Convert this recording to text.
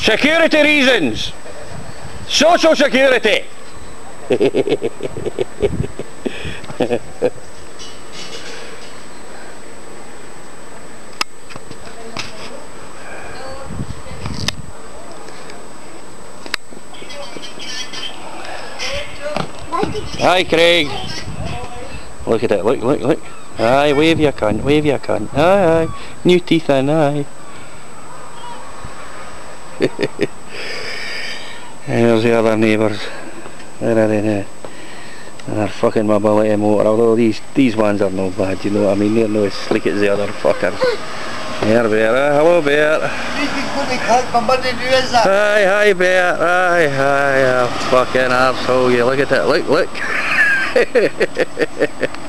Security reasons. Social security. Hi Craig. Look at it, look. Aye, wave your cunt, aye. New teeth in, aye. There's the other neighbours. Where are they now? They're fucking mobility motor, although these ones are no bad, you know what I mean? They're no as slick as the other fuckers. Here Bear, hello Bear. Hi Bear, hi, fucking arsehole, you look at it, look.